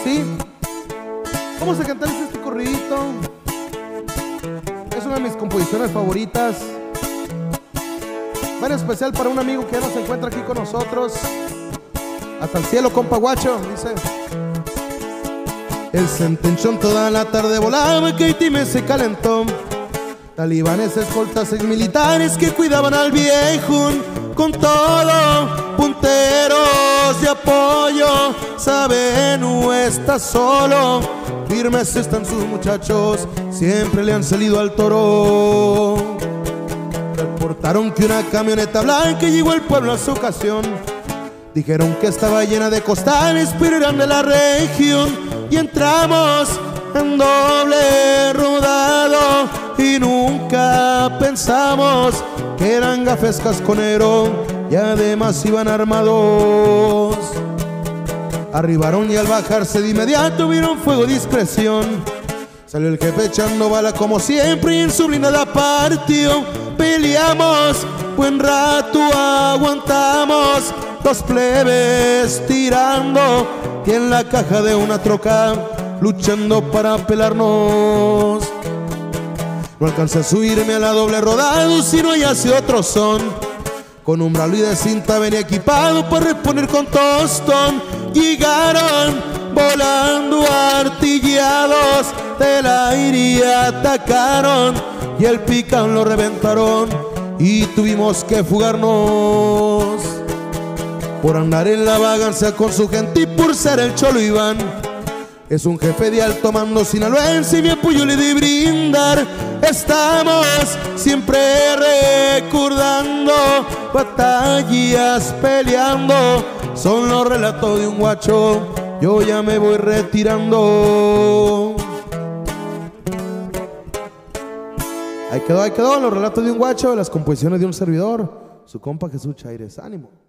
así. Vamos a cantar este corridito. Es una de mis composiciones favoritas. Va en especial para un amigo que ya no se encuentra aquí con nosotros. Hasta el cielo, compa guacho. Dice: el sentenchón toda la tarde volaba, que Haití se calentó. Talibanes, escoltas, exmilitares que cuidaban al viejo. Con todo, punteros de apoyo. Sabe, no está solo. Firmes están sus muchachos, siempre le han salido al toro. Reportaron que una camioneta blanca llegó al pueblo a su ocasión. Dijeron que estaba llena de costales, pero eran de la región. Y entramos en doble rodado y nunca pensamos que eran gafes casconero y además iban armados. Arribaron y al bajarse de inmediato vieron fuego, discreción. Salió el jefe echando bala como siempre y en su blindada partió. Peleamos, buen rato aguantamos, dos plebes tirando y en la caja de una troca luchando para pelarnos. No alcancé a subirme a la doble rodado, sino ya hacia otro son. Con un bralo y de cinta venía equipado para responder con tostón. Llegaron volando artillados del aire y atacaron, y el picán lo reventaron y tuvimos que fugarnos. Por andar en la vagancia con su gente y por ser el Cholo Iván. Es un jefe de alto mando sinaloense y mi apoyo le de brindar. Estamos siempre recordando batallas peleando. Son los relatos de un guacho, yo ya me voy retirando. Ahí quedó los relatos de un guacho, las composiciones de un servidor, su compa Jesús Chaires. Ánimo.